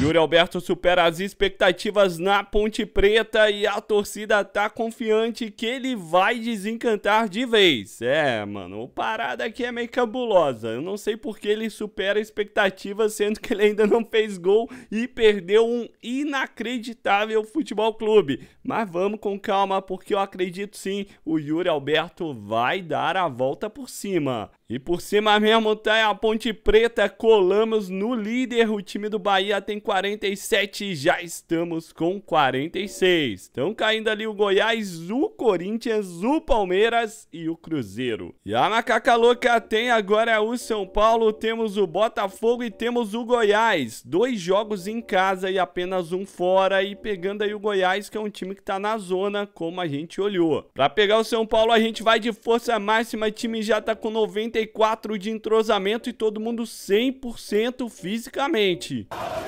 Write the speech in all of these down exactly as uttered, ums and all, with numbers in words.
Yuri Alberto supera as expectativas na Ponte Preta e a torcida tá confiante que ele vai desencantar de vez. É, mano, a parada aqui é meio cabulosa. Eu não sei porque ele supera expectativas, sendo que ele ainda não fez gol e perdeu um inacreditável Futebol Clube. Mas vamos com calma, porque eu acredito sim, o Yuri Alberto vai dar a volta por cima. E por cima mesmo tá a Ponte Preta, colamos no líder, o time do Bahia tem quarenta e sete, já estamos com quarenta e seis. Estão caindo ali o Goiás, o Corinthians, o Palmeiras e o Cruzeiro. E a macaca louca tem agora o São Paulo, temos o Botafogo e temos o Goiás. Dois jogos em casa e apenas um fora, e pegando aí o Goiás, que é um time que tá na zona, como a gente olhou. Pra pegar o São Paulo a gente vai de força máxima, o time já tá com noventa e quatro de entrosamento e todo mundo cem por cento fisicamente.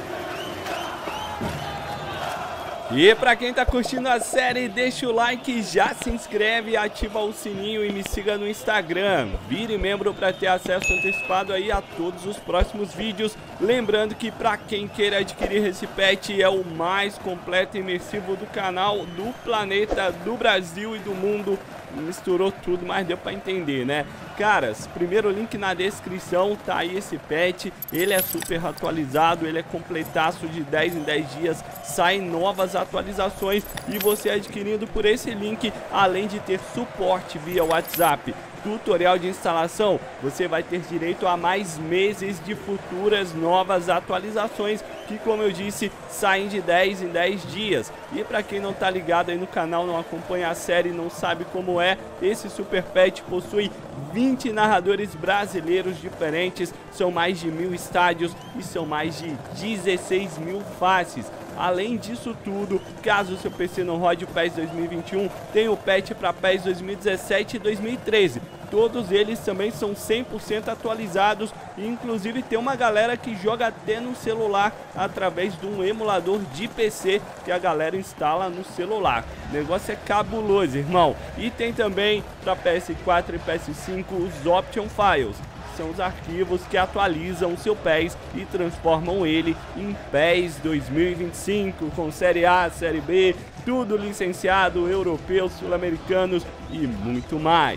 E pra quem tá curtindo a série, deixa o like, já se inscreve, ativa o sininho e me siga no Instagram. Vire membro para ter acesso antecipado aí a todos os próximos vídeos. Lembrando que pra quem queira adquirir esse pet, é o mais completo e imersivo do canal, do planeta, do Brasil e do mundo. Misturou tudo, mas deu pra entender, né? Caras, primeiro link na descrição, tá aí esse pet. Ele é super atualizado, ele é completaço, de dez em dez dias saem novas atualizações. E você adquirindo por esse link, além de ter suporte via WhatsApp, tutorial de instalação, você vai ter direito a mais meses de futuras novas atualizações, que, como eu disse, saem de dez em dez dias. E para quem não tá ligado aí no canal, não acompanha a série, não sabe como é, esse Super Pet possui vinte narradores brasileiros diferentes, são mais de mil estádios e são mais de dezesseis mil faces. Além disso tudo, caso o seu P C não rode o PES dois mil e vinte e um, tem o patch para PES dois mil e dezessete e dois mil e treze. Todos eles também são cem por cento atualizados, e inclusive tem uma galera que joga até no celular através de um emulador de P C que a galera instala no celular. O negócio é cabuloso, irmão. E tem também para P S quatro e P S cinco os Option Files. São os arquivos que atualizam o seu PES e transformam ele em PES dois mil e vinte e cinco, com Série A, Série B, tudo licenciado, europeus, sul-americanos e muito mais.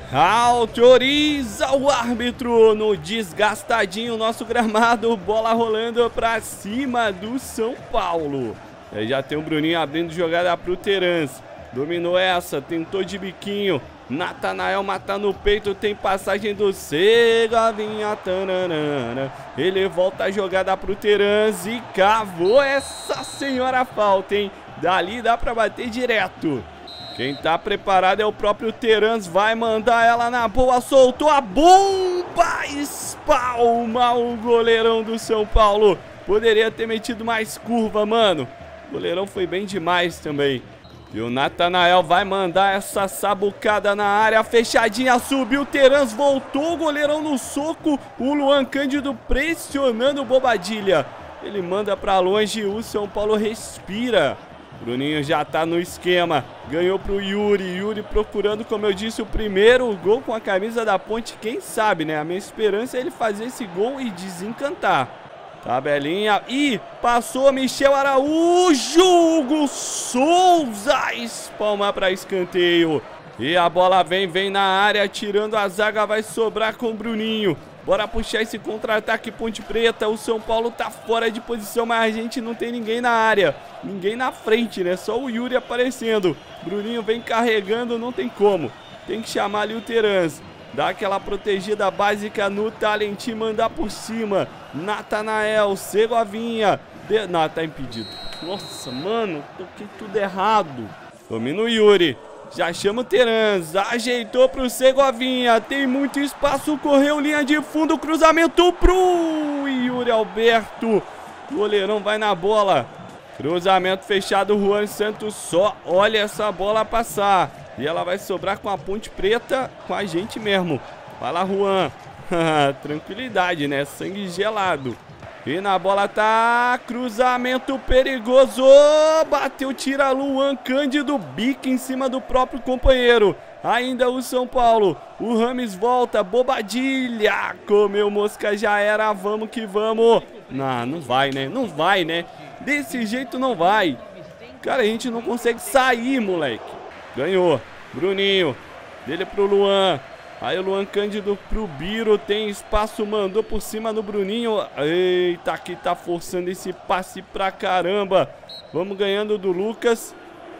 Autoriza o árbitro no desgastadinho nosso gramado, bola rolando pra cima do São Paulo. Aí já tem o Bruninho abrindo jogada pro Terans, dominou essa, tentou de biquinho, Natanael mata no peito, tem passagem do Segovinha, tananana. Ele volta a jogada pro Terans e cavou essa senhora falta, hein? Dali dá pra bater direto. Quem tá preparado é o próprio Terans, vai mandar ela na boa, soltou a bomba, espalma o goleirão do São Paulo. Poderia ter metido mais curva, mano. O goleirão foi bem demais também. E o Natanael vai mandar essa sabucada na área, fechadinha, subiu o Terans, voltou o goleirão no soco, o Luan Cândido pressionando o Bobadilha. Ele manda pra longe, o São Paulo respira. Bruninho já tá no esquema, ganhou pro Yuri, Yuri procurando, como eu disse, o primeiro gol com a camisa da Ponte, quem sabe, né? A minha esperança é ele fazer esse gol e desencantar. Tabelinha, e passou Michel Araújo, Hugo Souza, espalma para escanteio. E a bola vem, vem na área, tirando a zaga, vai sobrar com o Bruninho. Bora puxar esse contra-ataque Ponte Preta, o São Paulo tá fora de posição, mas a gente não tem ninguém na área. Ninguém na frente, né? Só o Yuri aparecendo. Bruninho vem carregando, não tem como. Tem que chamar ali o Terans. Dá aquela protegida básica no Talent e mandar por cima. Natanael, Segovinha. De... Não, tá impedido. Nossa, mano, toquei tudo errado. Domina o Yuri. Já chama o Terans. Ajeitou pro Segovinha. Tem muito espaço, correu linha de fundo. Cruzamento pro Yuri Alberto. O goleirão vai na bola. Cruzamento fechado, Juan Santos só olha essa bola passar. E ela vai sobrar com a Ponte Preta, com a gente mesmo. Vai lá, Juan. Tranquilidade, né? Sangue gelado. E na bola tá cruzamento perigoso. Bateu, tira Luan Cândido, bica em cima do próprio companheiro. Ainda o São Paulo. O Rames volta. Bobadilha. Comeu mosca, já era. Vamos que vamos. Não, não vai, né? Não vai, né? Desse jeito não vai. Cara, a gente não consegue sair, moleque. Ganhou. Bruninho. Dele pro Luan. Aí o Luan Cândido pro Biro, tem espaço, mandou por cima no Bruninho. Eita, aqui tá forçando esse passe pra caramba. Vamos ganhando do Lucas.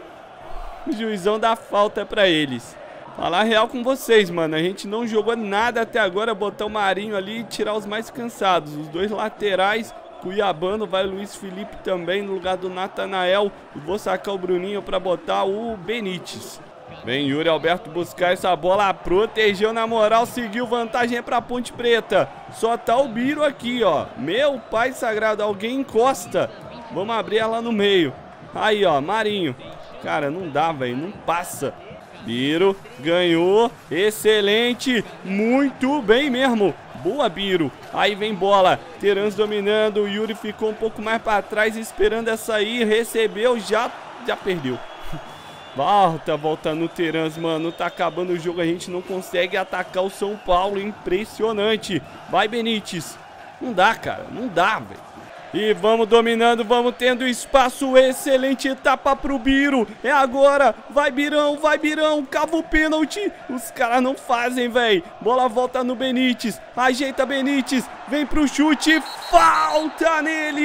O juizão dá falta pra eles. Falar real com vocês, mano. A gente não jogou nada até agora. Botar o Marinho ali e tirar os mais cansados. Os dois laterais, Cuiabano, vai o Luiz Felipe também no lugar do Natanael. E vou sacar o Bruninho pra botar o Benítez. Vem Yuri Alberto buscar essa bola, protegeu na moral, seguiu, vantagem pra Ponte Preta. Só tá o Biro aqui, ó. Meu pai sagrado, alguém encosta. Vamos abrir ela no meio. Aí, ó, Marinho. Cara, não dá, velho, não passa. Biro ganhou, excelente, muito bem mesmo. Boa, Biro. Aí vem bola, Terans dominando, o Yuri ficou um pouco mais pra trás esperando essa aí, recebeu, já, já perdeu. Volta, volta no Terans, mano. Tá acabando o jogo, a gente não consegue atacar o São Paulo. Impressionante. Vai, Benítez. Não dá, cara. Não dá, velho. E vamos dominando, vamos tendo espaço. Excelente etapa pro Biro. É agora. Vai, Birão, vai, Birão. Cava o pênalti. Os caras não fazem, velho. Bola volta no Benítez. Ajeita Benítez. Vem pro chute. Falta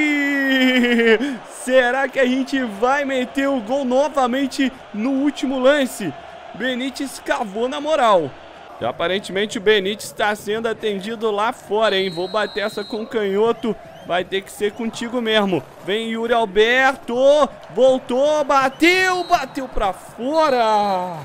nele. Será que a gente vai meter o gol novamente no último lance? Benítez cavou na moral. E aparentemente o Benítez está sendo atendido lá fora, hein? Vou bater essa com canhoto. Vai ter que ser contigo mesmo. Vem Yuri Alberto. Voltou, bateu, bateu pra fora.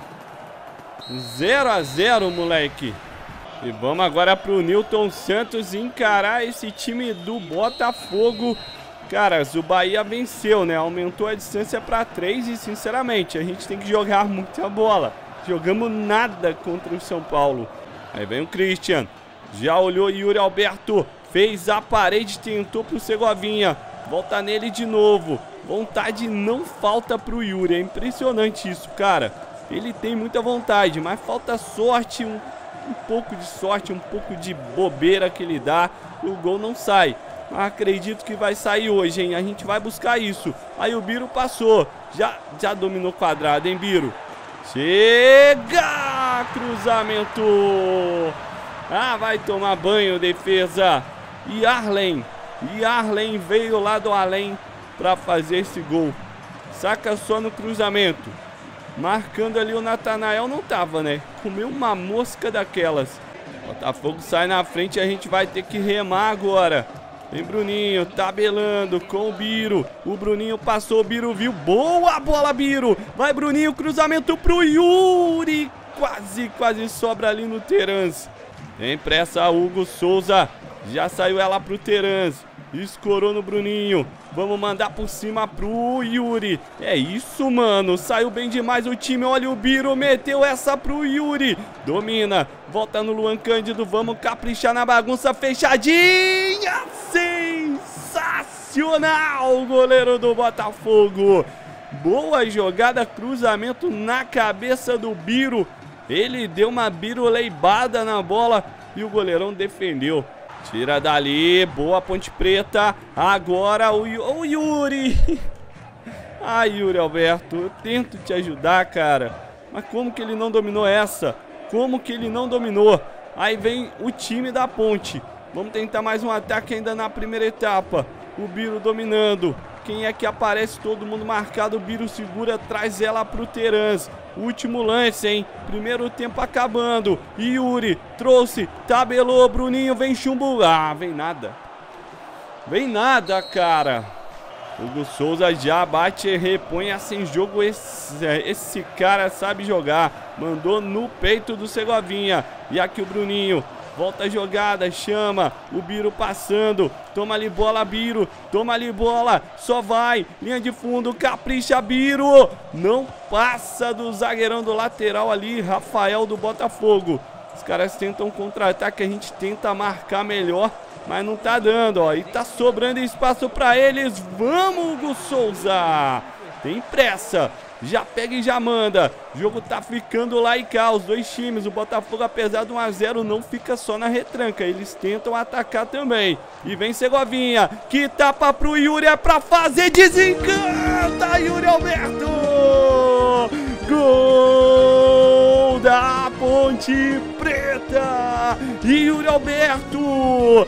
zero a zero, moleque. E vamos agora pro Nilton Santos encarar esse time do Botafogo. Cara, o Bahia venceu, né? Aumentou a distância para três e, sinceramente, a gente tem que jogar muita bola. Jogamos nada contra o São Paulo. Aí vem o Christian. Já olhou Yuri Alberto. Fez a parede, tentou pro Segovinha. Volta nele de novo. Vontade não falta pro Yuri. É impressionante isso, cara. Ele tem muita vontade, mas falta sorte, um, um pouco de sorte, um pouco de bobeira que ele dá. E o gol não sai. Acredito que vai sair hoje, hein? A gente vai buscar isso. Aí o Biro passou. Já, já dominou quadrado, hein, Biro? Chega! Cruzamento! Ah, vai tomar banho, defesa. E Arlen. E Arlen veio lá do além para fazer esse gol. Saca só no cruzamento. Marcando ali o Natanael, não tava, né? Comeu uma mosca daquelas. Botafogo sai na frente e a gente vai ter que remar agora. Vem Bruninho, tabelando com o Biro. O Bruninho passou, o Biro viu. Boa bola, Biro. Vai, Bruninho, cruzamento pro Yuri. Quase, quase sobra ali no Terans. Tem pressa, Hugo Souza. Já saiu ela pro Terans. Escorou no Bruninho. Vamos mandar por cima pro Yuri. É isso, mano. Saiu bem demais o time. Olha o Biro. Meteu essa pro Yuri. Domina. Volta no Luan Cândido. Vamos caprichar na bagunça. Fechadinha. Sensacional. Goleiro do Botafogo. Boa jogada. Cruzamento na cabeça do Biro. Ele deu uma biruleibada na bola. E o goleirão defendeu. Tira dali, boa Ponte Preta. Agora o, o Yuri. Ai, Yuri Alberto, eu tento te ajudar, cara. Mas como que ele não dominou essa? Como que ele não dominou? Aí vem o time da Ponte. Vamos tentar mais um ataque ainda na primeira etapa. O Biro dominando. Quem é que aparece? Todo mundo marcado. O Biro segura, traz ela pro Terans. Último lance, hein? Primeiro tempo acabando. Yuri trouxe, tabelou, Bruninho, vem chumbo. Ah, vem nada. Vem nada, cara. Hugo Souza já bate e repõe assim jogo. Esse, esse cara sabe jogar. Mandou no peito do Segovinha. E aqui o Bruninho. Volta a jogada, chama, o Biro passando, toma ali bola, Biro, toma ali bola, só vai, linha de fundo, capricha, Biro, não passa do zagueirão do lateral ali, Rafael do Botafogo. Os caras tentam contra-ataque, a gente tenta marcar melhor, mas não tá dando, ó, e tá sobrando espaço pra eles, vamos, Hugo Souza, tem pressa, já pega e já manda. O jogo tá ficando lá e cá, os dois times. O Botafogo, apesar do um a zero, não fica só na retranca, eles tentam atacar também. E vem Segovinha, que tapa pro Yuri, é pra fazer, desencanta, Yuri Alberto! Gol da Ponte Preta! Yuri Alberto!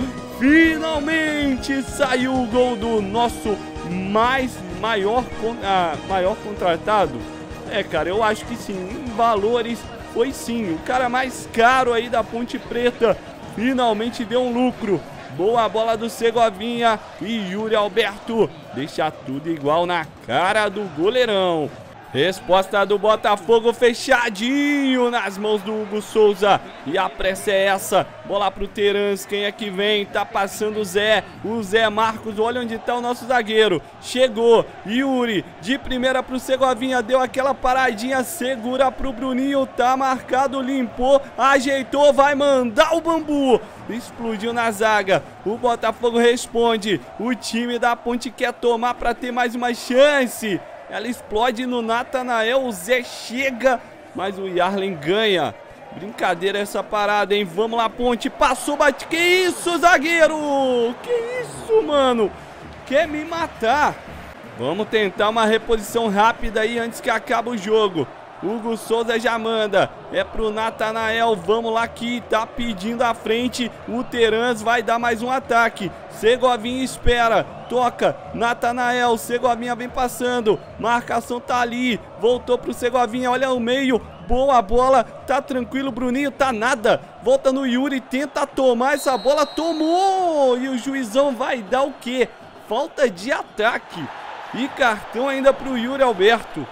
Finalmente saiu o gol do nosso mais maior, ah, maior contratado. É, cara, eu acho que sim, em valores foi sim. O cara mais caro aí da Ponte Preta finalmente deu um lucro. Boa bola do Segovinha e Yuri Alberto deixa tudo igual na cara do goleirão. Resposta do Botafogo fechadinho nas mãos do Hugo Souza. E a pressa é essa. Bola pro Terans. Quem é que vem? Tá passando o Zé. O Zé Marcos. Olha onde tá o nosso zagueiro. Chegou. Yuri. De primeira pro Segovinha. Deu aquela paradinha. Segura pro Bruninho. Tá marcado. Limpou. Ajeitou. Vai mandar o bambu. Explodiu na zaga. O Botafogo responde. O time da Ponte quer tomar pra ter mais uma chance. Ela explode no Natanael, o Zé chega, mas o Yarlen ganha. Brincadeira essa parada, hein? Vamos lá, Ponte, passou, bate. Que isso, zagueiro? Que isso, mano? Quer me matar? Vamos tentar uma reposição rápida aí antes que acabe o jogo. Hugo Souza já manda. É pro Natanael. Vamos lá que tá pedindo a frente. O Terans vai dar mais um ataque. Segovinha espera. Toca. Natanael. Segovinha vem passando. Marcação tá ali. Voltou pro Segovinha. Olha o meio. Boa bola. Tá tranquilo. Bruninho tá nada. Volta no Yuri. Tenta tomar essa bola. Tomou. E o juizão vai dar o quê? Falta de ataque. E cartão ainda pro Yuri Alberto.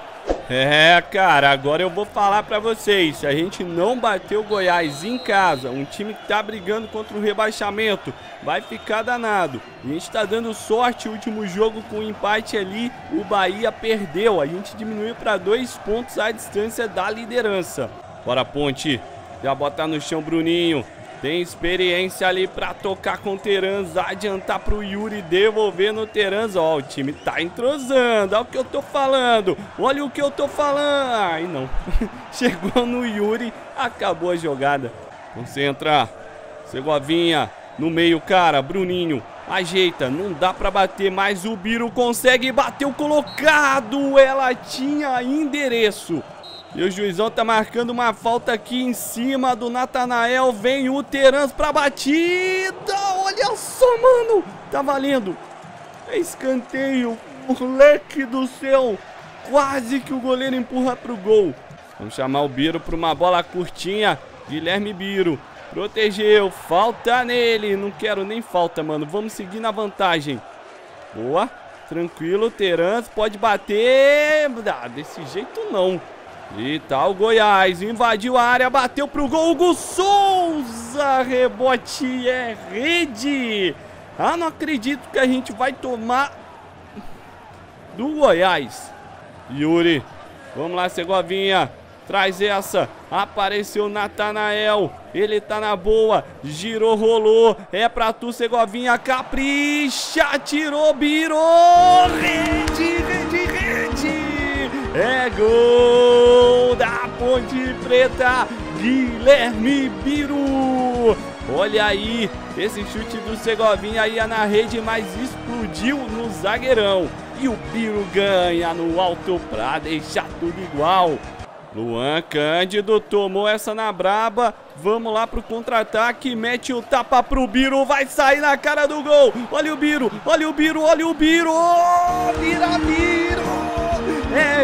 É, cara, agora eu vou falar pra vocês. Se a gente não bater o Goiás em casa, um time que tá brigando contra o rebaixamento, vai ficar danado. A gente tá dando sorte. O último jogo com o empate ali, o Bahia perdeu. A gente diminuiu pra dois pontos a distância da liderança. Bora, Ponte. Já botar no chão Bruninho. Tem experiência ali pra tocar com o Terans, adiantar pro Yuri, devolver no Terans. Ó, o time tá entrosando, olha o que eu tô falando, olha o que eu tô falando. Ai, não. Chegou no Yuri, acabou a jogada. Concentra. Segovinha, no meio, cara, Bruninho. Ajeita, não dá pra bater, mas o Biro consegue bater o colocado. Ela tinha endereço. E o juizão tá marcando uma falta aqui em cima do Natanael. Vem o Terans pra batida. Olha só, mano. Tá valendo. É escanteio. Moleque do céu. Quase que o goleiro empurra pro gol. Vamos chamar o Biro pra uma bola curtinha. Guilherme Biro. Protegeu. Falta nele. Não quero nem falta, mano. Vamos seguir na vantagem. Boa. Tranquilo. Terans pode bater. Ah, desse jeito não. E tá o Goiás, invadiu a área, bateu pro gol, Hugo Souza, rebote é rede. Ah, não acredito que a gente vai tomar do Goiás. Yuri, vamos lá, Segovinha, traz essa, apareceu o Natanael, ele tá na boa, girou, rolou, é pra tu, Segovinha, capricha, tirou, virou, rede, rede, rede. É gol da Ponte Preta, Guilherme Biro. Olha aí, esse chute do Segovinha ia na rede, mas explodiu no zagueirão. E o Biro ganha no alto pra deixar tudo igual. Luan Cândido tomou essa na braba. Vamos lá pro contra-ataque. Mete o tapa pro Biro. Vai sair na cara do gol. Olha o Biro, olha o Biro, olha o Biro. Oh, vira Biro. É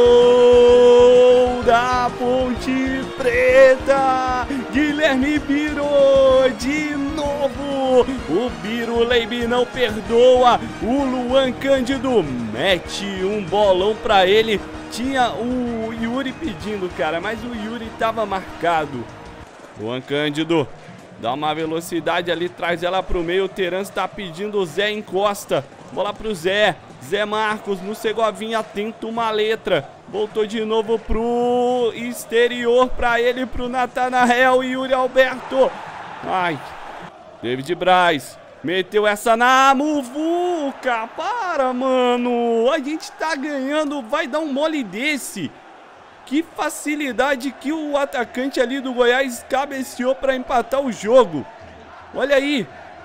gol da Ponte Preta. Guilherme Biro de novo. O Biro Leibe não perdoa. O Luan Cândido mete um bolão pra ele. Tinha o Yuri pedindo, cara, mas o Yuri tava marcado. Luan Cândido dá uma velocidade ali, traz ela pro meio. O Terans tá pedindo, o Zé encosta. Bola pro Zé. Zé Marcos no Segovinha, tenta uma letra. Voltou de novo pro exterior, pra ele, pro Natanael e Yuri Alberto. Ai, David Braz. Meteu essa na muvuca. Para, mano. A gente tá ganhando. Vai dar um mole desse. Que facilidade que o atacante ali do Goiás cabeceou pra empatar o jogo. Olha aí.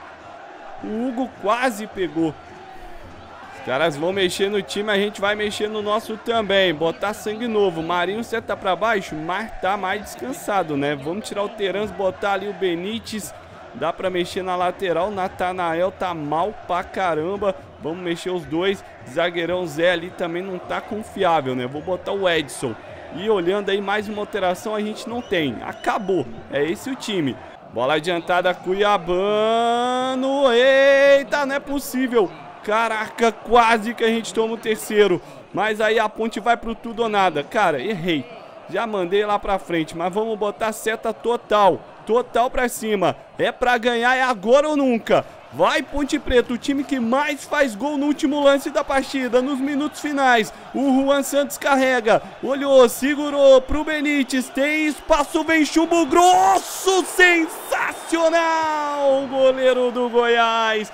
O Hugo quase pegou. Os caras vão mexer no time, a gente vai mexer no nosso também. Botar sangue novo. Marinho seta pra baixo, mas tá mais descansado, né? Vamos tirar o Terans, botar ali o Benítez. Dá pra mexer na lateral. Natanael tá mal pra caramba. Vamos mexer os dois. Zagueirão Zé ali também não tá confiável, né? Vou botar o Edson. E olhando aí, mais uma alteração a gente não tem. Acabou. É esse o time. Bola adiantada, Cuiabano. Eita, não é possível. Caraca, quase que a gente toma o terceiro. Mas aí a Ponte vai pro tudo ou nada. Cara, errei. Já mandei lá pra frente, mas vamos botar seta total. Total pra cima. É pra ganhar, é agora ou nunca. Vai, Ponte Preta, o time que mais faz gol no último lance da partida, nos minutos finais. O Juan Santos carrega, olhou, segurou pro Benítez, tem espaço, vem chumbo grosso, sensacional, goleiro do Goiás,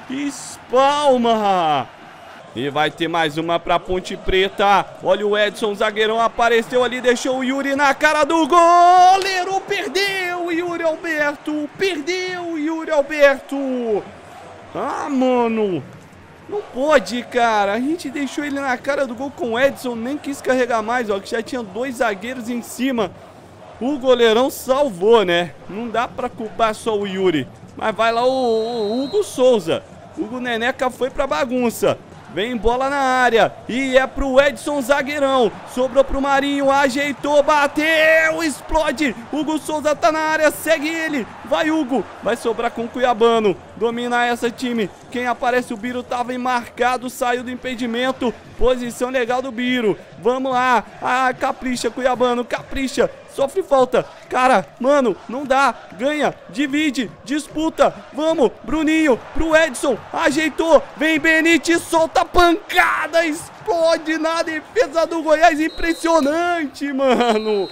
espalma. E vai ter mais uma pra Ponte Preta. Olha o Edson, zagueirão, apareceu ali, deixou o Yuri na cara do goleiro. Perdeu o Yuri Alberto. Perdeu o Yuri Alberto. Ah, mano. Não pode, cara. A gente deixou ele na cara do gol com o Edson. Nem quis carregar mais, ó. Que já tinha dois zagueiros em cima. O goleirão salvou, né? Não dá pra culpar só o Yuri. Mas vai lá o, o Hugo Souza. Hugo Neneca foi pra bagunça. Vem bola na área, e é pro Edson, zagueirão, sobrou pro Marinho, ajeitou, bateu, explode, Hugo Souza tá na área, segue ele, vai Hugo, vai sobrar com o Cuiabano, domina essa time, quem aparece o Biro tava marcado, saiu do impedimento, posição legal do Biro, vamos lá, ah, capricha Cuiabano, capricha, sofre falta, cara, mano, não dá, ganha, divide, disputa, vamos, Bruninho, pro Edson, ajeitou, vem Benítez, solta a pancada, explode na defesa do Goiás, impressionante, mano,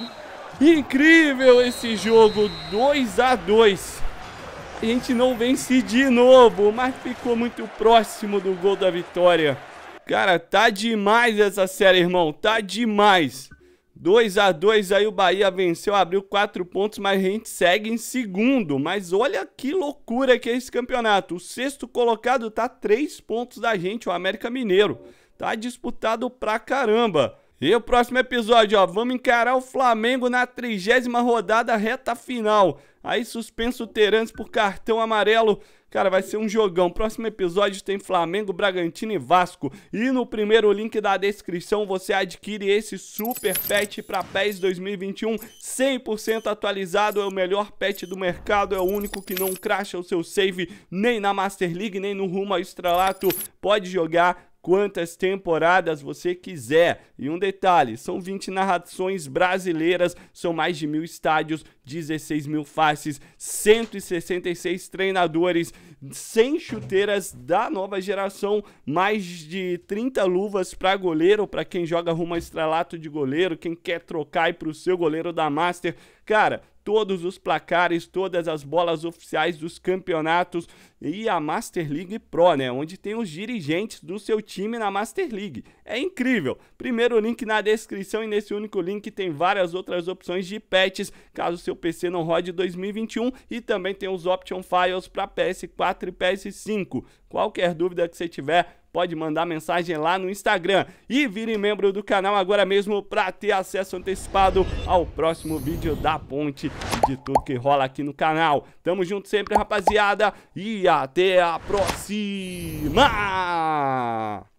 incrível esse jogo, dois a dois, a gente não vence de novo, mas ficou muito próximo do gol da vitória, cara, tá demais essa série, irmão, tá demais. dois a dois, aí o Bahia venceu, abriu quatro pontos, mas a gente segue em segundo. Mas olha que loucura que é esse campeonato. O sexto colocado tá a três pontos da gente, o América Mineiro. Tá disputado pra caramba. E o próximo episódio, ó, vamos encarar o Flamengo na trigésima rodada, reta final. Aí suspenso o Terans por cartão amarelo. Cara, vai ser um jogão. Próximo episódio tem Flamengo, Bragantino e Vasco. E no primeiro link da descrição você adquire esse super pet para P E S dois mil e vinte e um. cem por cento atualizado, é o melhor pet do mercado. É o único que não crasha o seu save nem na Master League, nem no rumo ao estrelato. Pode jogar quantas temporadas você quiser. E um detalhe, são vinte narrações brasileiras, são mais de mil estádios, dezesseis mil faces, cento e sessenta e seis treinadores, cem chuteiras da nova geração, mais de trinta luvas para goleiro, para quem joga rumo ao estrelato de goleiro, quem quer trocar e para o seu goleiro da Master. Cara, todos os placares, todas as bolas oficiais dos campeonatos e a Master League Pro, né? Onde tem os dirigentes do seu time na Master League. É incrível. Primeiro link na descrição e nesse único link tem várias outras opções de patches, caso seu P C não rode dois mil e vinte e um, e também tem os Option Files para P S quatro e P S cinco. Qualquer dúvida que você tiver, pode mandar mensagem lá no Instagram e vire membro do canal agora mesmo para ter acesso antecipado ao próximo vídeo da Ponte e de tudo que rola aqui no canal. Tamo junto sempre, rapaziada, e até a próxima!